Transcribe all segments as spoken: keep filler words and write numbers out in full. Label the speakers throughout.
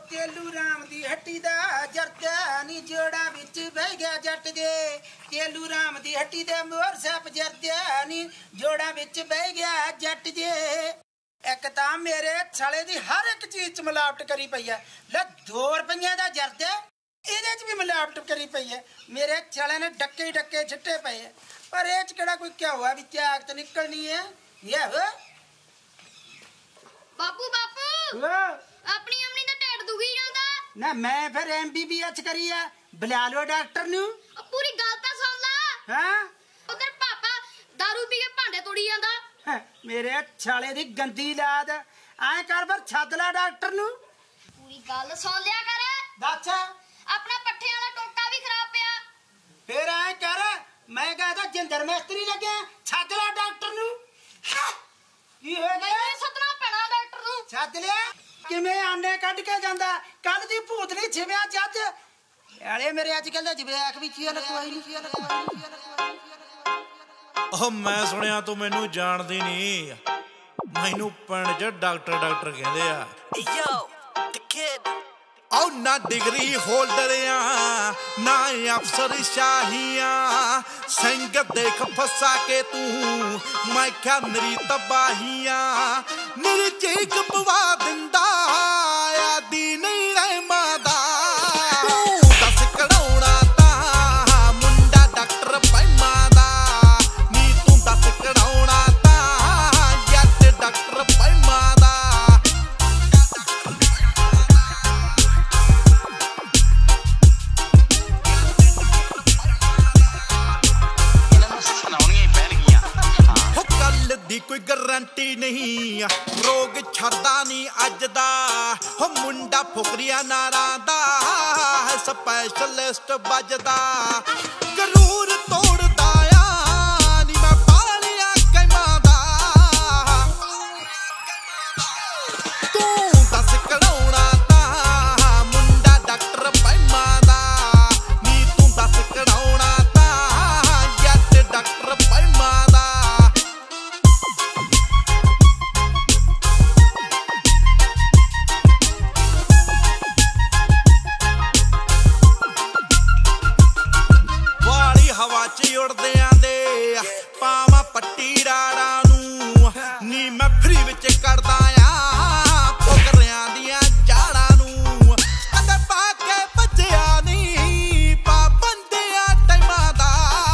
Speaker 1: तेलू राम दी हट्टी दा जरदा नी जोड़ा विच बह गया जट दे। तेलू राम दी हट्टी दे मोर सप जरदा नी जोड़ा विच बह गया जट दे। एक तां मेरे साले दी हर एक चीज च मिलावट करी पई है। ले दो रुपये दा जरदा इहदे च भी मिलावट करी पई है। मेरे साले ने डक्के डक्के छिट्टे पे है, पर इह च किहड़ा कोई क्या हुआ भी त्याग तो निकलनी है। ये हो
Speaker 2: बापू बापू अपनी अम्मी दा ढिड दुखी जांदा
Speaker 1: ना। मैं फिर एम बी बी एच करी है, बुला लो डॉक्टर नू।
Speaker 2: पूरी गल तां सुन ला।
Speaker 1: हां
Speaker 2: उधर पापा दारू पी के भांडे तोड़ी जांदा।
Speaker 1: मेरे छाले दी गंदी लाद ऐ कर फिर छद ला डॉक्टर नू।
Speaker 2: पूरी गल सुन लिया कर।
Speaker 1: दस
Speaker 2: अपना पट्ठे वाला टोका भी खराब पिया।
Speaker 1: फिर ऐ कर मैं कहदा जिंदर मिस्त्री लगे छद ला डॉक्टर नू। की हो गया
Speaker 2: सतना पैना डॉक्टर नू।
Speaker 1: छद लिया किवें आने कढ के जांदा। कल दी भूतनी छिव्या जज अरे मेरे अजकल दा जवेक भी चील कोई नहीं।
Speaker 3: ओ मैं सुनिया तू मैनू जानदी नहीं, मैनू पिंड च डॉक्टर डॉक्टर कहंदे आ।
Speaker 4: Yo, the kid.
Speaker 3: औ ना डिग्री होल्डर आ ना अफसर शाहियां, संग देख फसा के तू मैं क्या मेरी तबाहियां। मेरी चीख पवा दिंदा आदि नहीं रह मादा। तू दस कड़ौना ता मुंडा डॉक्टर पैमा दा नी। तू दस कड़ौना ता जट डॉक्टर पैमा दा। दी कोई गारंटी नहीं रोग छड़दा नहीं अज दा। हो मुंडा फुकरिया नारा दा स्पैशलिस्ट बजदा। गरूर तोड़दा आ नी मैं पालिया कैमा दा। तू दस कड़ौना ता मुंडा डॉक्टर पैमा दा नी। तू दस कड़ौना ता जट डॉक्टर पैमा दा। हवा च उड़दे आंदे पावा पट्टी राड़ा नू नी। मैं फ्री विच करदा आ फुकरियां दियां जाड़ा नू। कदे पा के भज्जिया नी पाबंदी आ टाइमा दा।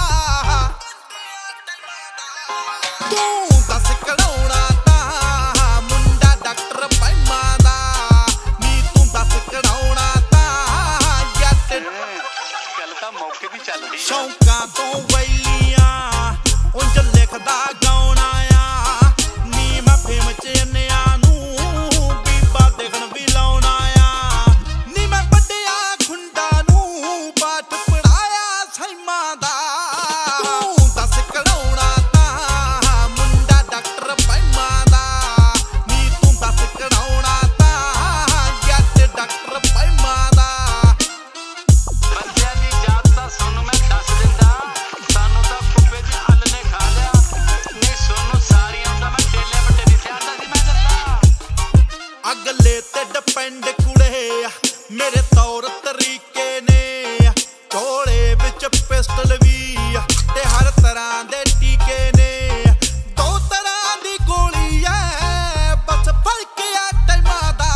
Speaker 3: तू दस कड़ौना ता मुंडा डॉक्टर पैमा दा नी। तू दस कड़ौना ता जट
Speaker 4: गल तां मौके दी चल रही।
Speaker 3: शौकां तो वैलियां उंज लिखदा गाउणा आ नी। मैं फेम च अन्निया नू बीबा देखण भी लाउणा आ नी। मैं बड्डिया खुंडा नू पाठ पढ़ाया सैमा दा। तू दस कड़ौना ता मुंडा डॉक्टर पैमा दा नी। तू दस कड़ौना ता जट डॉक्टर पैमा दा।
Speaker 4: बंदियां दी जात तां सोनू मैं दस दिंदा, सानू तां फुफे जी हल ने खा लिया नी। सोनू सारियां दा मैं ढेले वड्डे दी सिआंदा सी मैं दंदा।
Speaker 3: अगले ते डिपेंड कुड़े मेरे तौर तरीके ने। चोले विच पिस्टल भी ते हर तरह दे टीके ने। दो तरह दी गोली है बस फर्क आ टाइमा दा।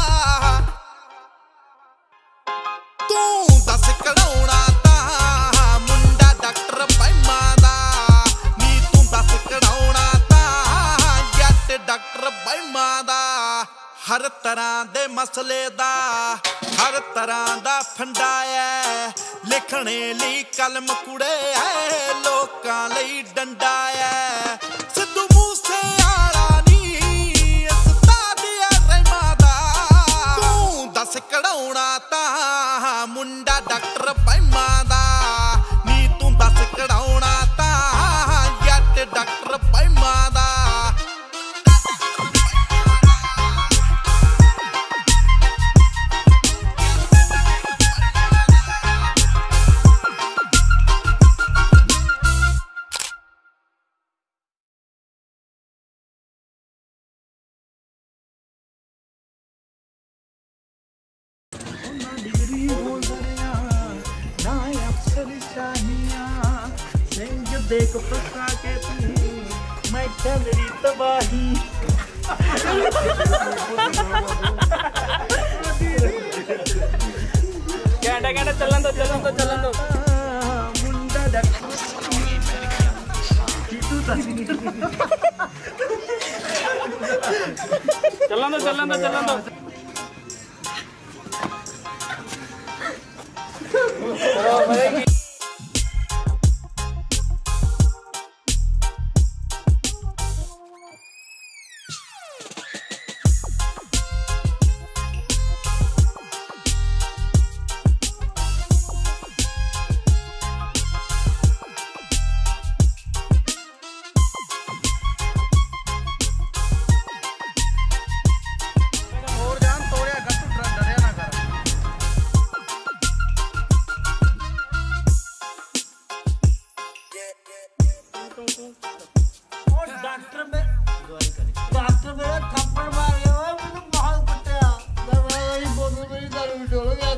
Speaker 3: तू दस कड़ौना ता मुंडा डॉक्टर पैमा दा नी। तू दस कड़ौना ता जट डॉक्टर पैमा दा। हर तरह दे मसले दा हर तरह दा फंडा है। लिखने ली कलम कुड़े है लोकां लई डंडा है। सिद्धू मूसे आला नी उस्ताद है रहमा दा। तू दस कड़ौना ता मुंडा डॉक्टर पैमा दा नी। तू दस कड़ौना ता जट डॉक्टर पैमा दा।
Speaker 1: देख फंसा के तू मैं चल रही तबाही
Speaker 5: कहता कहता चलन दो चलन दो चलन दो
Speaker 1: मुंडा डॉक्टर
Speaker 5: चलन दो चलन दो चलन दो
Speaker 1: डॉक्टर में डॉक्टर मेरा थप्पड़ मार गया मुझे बहुत कुत्ता मैं बोतल में ही दारू डोल गया